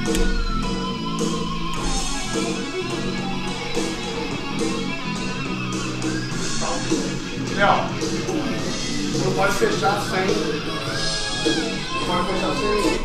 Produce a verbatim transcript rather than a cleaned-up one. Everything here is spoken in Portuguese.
Léo, não pode fechar sem. Não pode fechar sem ninguém.